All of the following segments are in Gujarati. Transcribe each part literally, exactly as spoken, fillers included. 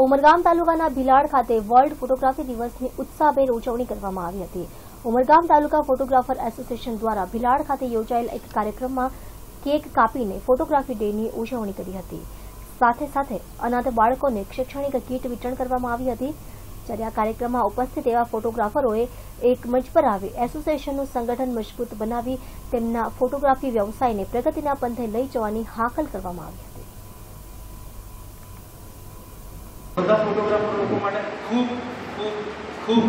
ઉમરગામ તાલુકાના ભીલાડ ખાતે વર્લ્ડ ફોટોગ્રાફી દિવસની ઉત્સાહભેર ઉજવણી કરવામાં આવી હતી। ઉમરગામ તાલુકા ફોટોગ્રાફર એસોસિએશન દ્વારા ભીલાડ ખાતે યોજાયેલ એક કાર્યક્રમમાં કેક કાપીને ફોટોગ્રાફી ડેની ઉજવણી કરી હતી। સાથે સાથે અનાથ બાળકોને શૈક્ષણિક કીટ વિતરણ કરવામાં આવી હતી। જ્યારે આ કાર્યક્રમમાં ઉપસ્થિત એવા ફોટોગ્રાફરોએ એક મંચ પર આવી એસોસિએશનનું સંગઠન મજબૂત બનાવી તેમના ફોટોગ્રાફી વ્યવસાયને પ્રગતિના પંથે લઈ જવાની હાકલ કરવામાં આવી હતી। બધા ફોટોગ્રાફર લોકો માટે ખૂબ ખૂબ ખૂબ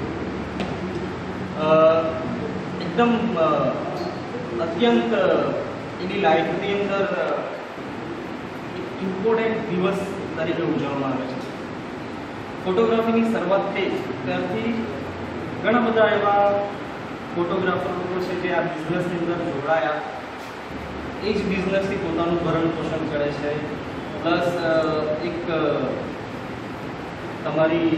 એકદમ અત્યંત એની લાઈફની અંદર ઇમ્પોર્ટન્ટ દિવસ તરીકે ઉજવવામાં આવે છે। ફોટોગ્રાફીની શરૂઆત થઈ ત્યારથી ઘણા બધા એવા ફોટોગ્રાફર લોકો છે જે આ બિઝનેસની અંદર જોડાયા, એ જ બિઝનેસથી પોતાનું ભરણ પોષણ કરે છે, પ્લસ એક તમારી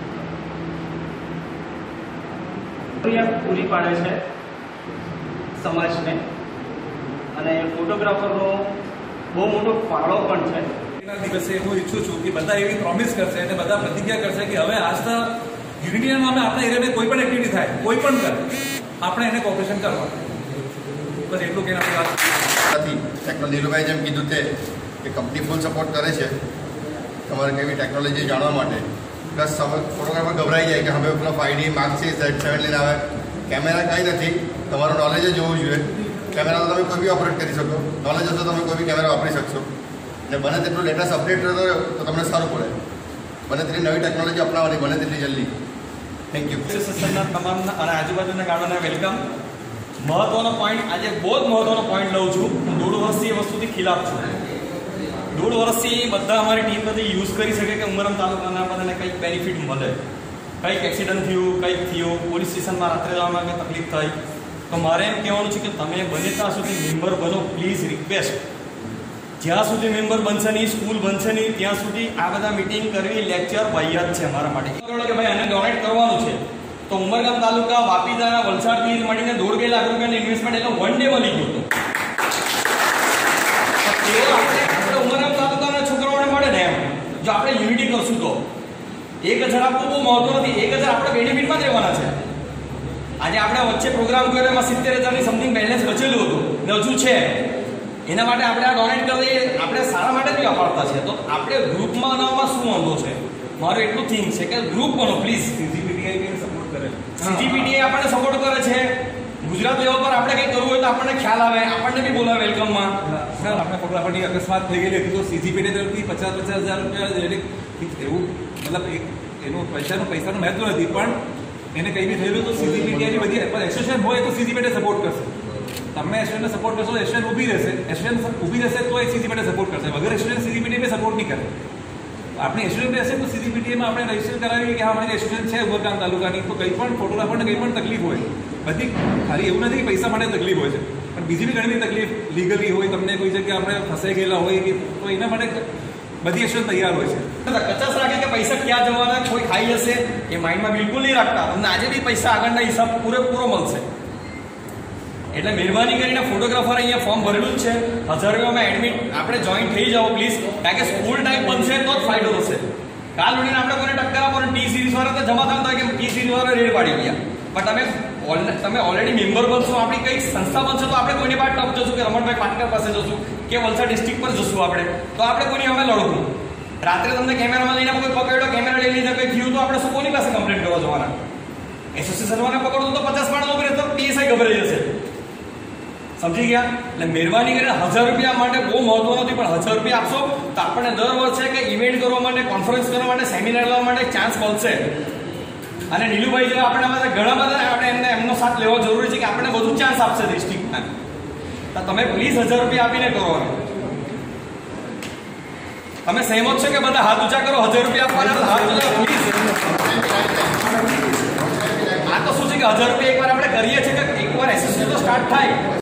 જરૂરિયાત પૂરી પાડે છે સમાજને, અને ફોટોગ્રાફરનો બહુ મોટો ફાળો પણ છે। દિવસે હું ઈચ્છું છું કે બધા એવી પ્રોમિસ કરશે અને બધા પ્રતિજ્ઞા કરશે કે હવે આજના યુનિટીના નામે આપણા એરિયામાં કોઈ પણ એક્ટિવિટી થાય, કોઈ પણ કરે, આપણે એને કોઓપરેશન કરવાનું, બસ એટલું કે ટેકનોલોજી નીલુભાઈ જેમ કીધું તે કે કંપની ફૂલ સપોર્ટ કરે છે તમારે કેવી ટેકનોલોજી જાણવા માટે। પ્લસ ફોટોગ્રાફર ગભરાઈ જાય કે હવે પેલો ફાઈવ ડી માર્ક છે ઝેડ સેવન લઈને આવે, કેમેરા કંઈ નથી, તમારું નોલેજ જ હોવું જોઈએ। કેમેરા તો તમે કોઈ બી ઓપરેટ કરી શકો, નોલેજ હશે તમે કોઈ બી કેમેરા વાપરી શકશો, અને બને તેટલું લેટેસ્ટ અપડેટ રહેતો તો તમને સારું પડે। બને તેટલી નવી ટેકનોલોજી અપનાવવાની, બને તેટલી જલ્દી। Thank you. એસોસિએશનના તમામ અને આજુબાજુના ગામોને વેલકમ। મહત્વનો પોઈન્ટ આજે બહુ જ મહત્વનો પોઈન્ટ લઉં છું। હું દોઢ વર્ષથી એ વસ્તુથી ખિલાફ છું। દોઢ વર્ષથી બધા અમારી ટીમ બધી યુઝ કરી શકે કે ઉમરગામ તાલુકાના બધાને કંઈક બેનિફિટ મળે, કંઈક એક્સિડન્ટ થયું, કંઈક થયું, પોલીસ સ્ટેશનમાં રાત્રે જવામાં કંઈ તકલીફ થઈ, તો મારે એમ કહેવાનું છે કે તમે બને ત્યાં સુધી મેમ્બર બનો, પ્લીઝ રિક્વેસ્ટ। જ્યાં સુધી મેમ્બર બનશે નહીં, સ્કૂલ બનશે નહીં, ત્યાં સુધી આ બધા મિટિંગ કરવી, લેક્ચર વાહિયાત છે અમારા માટે કે ભાઈ આને ડોનેટ કરવાનું છે। તો ઉમરગામ તાલુકા વાપીદાના વલસાડથી મળીને દોઢ બે લાખ રૂપિયાનું ઇન્વેસ્ટમેન્ટ એટલે વન ડે મળી ગયું હતું। આપણે ઉમરગામ તાલુકાના છોકરાઓને મળે ને એમ, જો આપણે યુનિટી કરશું તો એક હજાર આપવું બહુ મહત્વ નથી, એક હજાર આપણે બેનિફિટમાં જ રહેવાના છે। આજે આપણે વચ્ચે પ્રોગ્રામ કર્યો એમાં સિત્તેર હજારની સમથિંગ બેલેન્સ બચેલું હતું ને હજુ છે, એના માટે આપણે આ ડોનેટ કરીએ, આપણે સારા માટે જ વાપરતા છે। તો આપણે ગ્રુપમાં બનાવવામાં શું વાંધો છે? મારું એટલું થિંક છે કે ગ્રુપ બનો પ્લીઝ। સીજીપીટીઆઈ સપોર્ટ કરે, સીજીપીટીઆઈ આપણને સપોર્ટ કરે છે। ગુજરાત લેવલ પર આપણે કંઈ કરવું હોય તો આપણને ખ્યાલ આવે, આપણને બી બોલાવે વેલકમમાં। સર આપણે ફોટોગ્રાફરની અકસ્માત થઈ ગયેલી હતી તો સીજીપીટી તરફથી પચાસ પચાસ હજાર રૂપિયા એવું, મતલબ એક એનું પૈસાનું પૈસાનું મહત્વ નથી, પણ એને કંઈ બી થયેલું તો સીજીપીટીઆઈની બધી એસોસિએશન હોય તો સીજીપીટી સપોર્ટ કરશે। તમે એસોસિએશનને સપોર્ટ કરશો તો એસોસિએશન ઊભી રહેશે, એસોસિએશન ઊભી રહેશે તો એ સીજીપીટી સપોર્ટ કરશે, વગર એસોસિએશન સીજીપીટીને સપોર્ટ નહીં કરે। આપણે એસોસિએશન રહેશે તો સીજીપીટીમાં આપણે રજીસ્ટર કરાવીએ કે હા અમારી એસોસિએશન છે ઉમરગામ તાલુકાની, તો કંઈ પણ ફોટોગ્રાફરને કંઈ પણ તકલીફ હોય, બધી ખાલી એવું નથી કે પૈસા માટે તકલીફ હોય છે, પણ બીજી બી ઘણી બધી તકલીફ લીગલી હોય, તમને કોઈ જગ્યાએ આપણે ફસાઈ ગયેલા હોય તો એના માટે બધી એસોસિએશન તૈયાર હોય છે। કચાસ રાખે કે પૈસા ક્યાં જવાના, કોઈ ખાઈ જશે, એ માઇન્ડમાં બિલકુલ નહીં રાખતા। તમને આજે બી પૈસા આગળના હિસાબ પૂરેપૂરો મળશે। એટલે મહેરબાની કરીને ફોટોગ્રાફર અહીંયા ફોર્મ ભરેલું જ છે, હજાર રૂપિયામાં એડમિટ આપણે જોઈન થઈ જાઓ પ્લીઝ, કારણ કે સ્કૂલ ટાઈમ બનશે તો જ ફાયદો થશે। કાલ ઉડીને આપણે કોઈને ટક્કર આપો, ટી સિરીઝ વાળા તો જમા થતા હોય કે ટી સિરીઝ વાળા રેડ પાડી ગયા, પણ તમે તમે ઓલરેડી મેમ્બર બનશો, આપણી કંઈક સંસ્થા બનશે તો આપણે કોઈની પાસે ટપ જશું કે રમણભાઈ પાટકર પાસે જશું કે વલસાડ ડિસ્ટ્રિક્ટ પર જશું આપણે, તો આપણે કોઈની અમે લડવું। રાત્રે તમને કેમેરામાં લઈને કોઈ પકડ્યો, કેમેરા લઈ લીધા, કંઈ થયું તો આપણે શું કોની પાસે કમ્પ્લેન કરવા જવાના? એસોસિએશન વાળાને પકડવું તો પચાસ માણસ ઉભી રહેતો પીએસઆઈ ગભરાઈ જશે। સમજી ગયા? એટલે મહેરબાની કરીને હજાર રૂપિયા માટે બહુ મહત્વ નથી, પણ હજાર રૂપિયા આપશો તો આપણને દર વર્ષે કે ઇવેન્ટ કરવા માટે, કોન્ફરન્સ કરવા માટે, સેમિનાર લેવા માટે ચાન્સ મળશે। અને નીલુભાઈ જેવા આપણા ઘણા બધા આપણે એમને એમનો સાથ લેવો જરૂરી છે કે આપણને બધું ચાન્સ આપશે ડિસ્ટ્રિક્ટમાં। તો તમે પ્લીઝ હજાર રૂપિયા આપીને કરો। તમે સહેમત છો કે બધા હાથ ઊંચા કરો, હજાર રૂપિયા આપવાના હાથ ઊંચા પ્લીઝ। આ તો શું છે કે હજાર રૂપિયા એકવાર આપણે કરીએ છીએ કે એકવાર એસોસિએશન તો સ્ટાર્ટ થાય